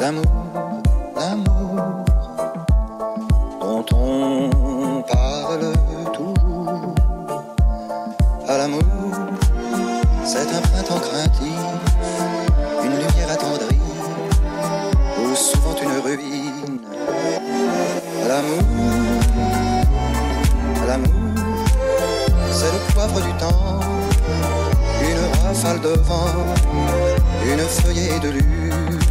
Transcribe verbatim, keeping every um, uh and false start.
L'amour, l'amour dont on parle toujours. À l'amour, c'est un printemps craintif, une lumière attendrie, ou souvent une ruine. À l'amour, à l'amour, c'est le poivre du temps, une rafale de vent, une feuillée de lune.